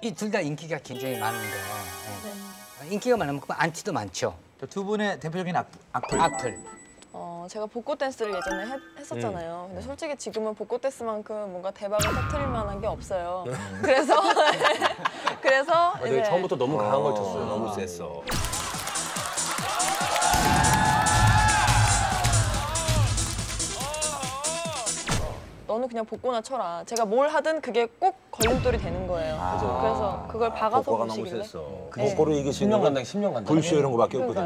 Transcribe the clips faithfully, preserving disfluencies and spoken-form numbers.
이 둘 다 인기가 굉장히 많은데 네. 인기가 많으면 그 안티도 많죠. 두 분의 대표적인 악, 악플. 악플. 어, 제가 복고 댄스를 예전에 했, 했었잖아요. 근데 솔직히 지금은 복고 댄스만큼 뭔가 대박을 터뜨릴 만한 게 없어요. 그래서 그래서 아, 되게 처음부터 너무 강한 걸 쳤어요. 너무 셌어. 너는 그냥 복고나 쳐라. 제가 뭘 하든 그게 꼭 걸림돌이 되는 거예요. 아, 그래서 그걸 박아서 복고가 너무 보시길래. 셌어. 그 네. 복고를 이기시는 십 년 간다, 십 년 간다. 불쇼 이런 거밖에 없거든요.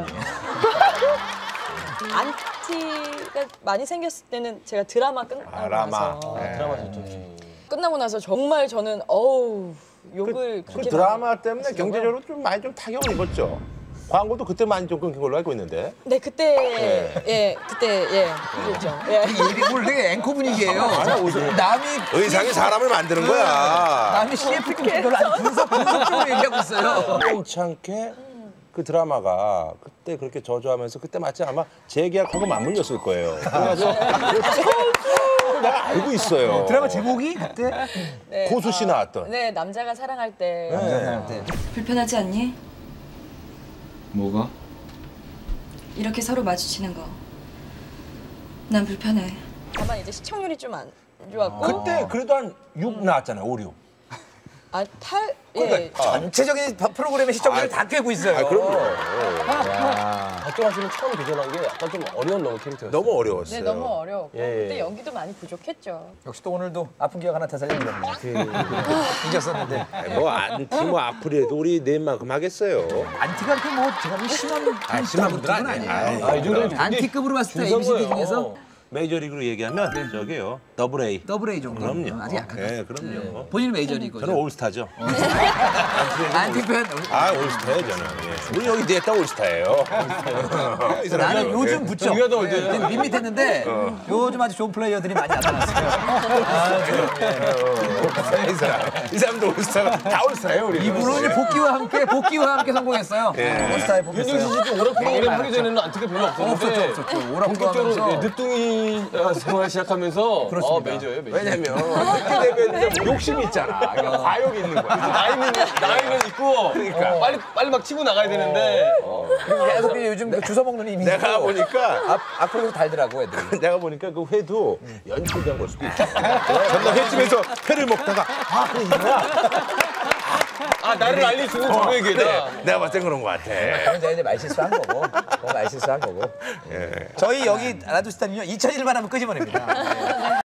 안티가 많이 생겼을 때는 제가 드라마 끝나고 드라마. 나서 네. 드라마 좋죠. 끝나고 나서 정말 저는 어우 욕을 그 그렇게 드라마 많이 때문에 하시더라고요. 경제적으로 좀 많이 좀 타격을 입었죠. 광고도 그때 많이 좀 끊긴 걸로 알고 있는데. 네 그때 예 그때 예 그랬죠. 예. 이게 원래 앵커 분위기예요. 남이 의상이 사람을 만드는 거야. 남이 씨에프 별로 안 분석 분석적으로 얘기하고 있어요. 괜찮게 그 드라마가 그때 그렇게 저조하면서 그때 마치 아마 재계약하고 맞물렸을 거예요. 그래서 내가 알고 있어요. 드라마 제목이 그때 네, 고수 씨 나왔던. 네 남자가 사랑할 때 네. 불편하지 않니? 뭐가? 이렇게 서로 마주치는 거. 난 불편해. 다만 이제 시청률이 좀 안 좋았고 그때 그래도 한 육 나왔잖아요. 오, 육. 아탈 예. 전체적인 프로그램의 시청률을 다 꿰고 있어요. 아, 그럼요. 박정환 씨는 처음 도전한 게 약간 좀 어려운 너무 캐릭터였어요. 너무 어려웠어요. 네 너무 어려웠고 예, 예. 그때 연기도 많이 부족했죠. 역시 또 오늘도 아픈 기억 하나 되살리려네. 이겼었는데. 뭐 안티 뭐 악플이라도 우리 넷만큼 하겠어요. 안티가 그렇게 뭐 제가 뭐 심한 아, 심한 분들은 분들은 아니에요. 아니에요. 아, 이 정도는 안티급으로 봤을 때 중성이에요. 엠시들 중에서 메이저리그로 얘기하면 저게요. 더블 A. 더블 A 정도. 그럼요. 아직 약하다. 네, 그럼요. 본인 메이저리그. 저는 올스타죠. 안티 팬. 아, 올스타예요, 저는. 예. 우리 여기 넷다 올스타예요. 이 사람은 나는 요즘 예. 붙죠. 중요하다고 할 때. 네, 밋밋했는데 요즘 아주 좋은 플레이어들이 많이 나타났어요. 이 사람. 이 사람도 올스타가 다 올스타예요, 우리. 이분은 이제 복귀와 함께 복귀와 함께 성공했어요. 예. 올스타에 복귀했어요. 윤정신 씨도 오락 프로그램 하기 전에는 안티가 별로 없었는데 없었죠, 없었죠. 오락도 본격적으로 하면서. 네, 늦둥이 생활 시작하면서 그렇습니다. 어, 메이저예요, 메이저. 왜냐면 그렇게 되면 좀 욕심이 있잖아. 그러니까 과욕이 있는 거야. 나이는 나이는 있고 그러니까. 빨리 빨리 막 치고 나가야 되는데 계속 그냥 요즘 그 주워 먹는 이미지. 내가 보니까 앞 앞으로 달더라고 애들이. 내가 보니까 그 회도 연출된 걸 수도 있어. 전날 회집에서 회를 먹다가 아, 그래 이거야? 아 나를 알려주는 저에게다. 그래. 내가 봤을 땐 그런 거 같아. 그건 이제 말실수한 거고, 뭐 말실수한 거고. 예. 저희 여기 라디오스타는요 이천일만 하면 끄집어냅니다.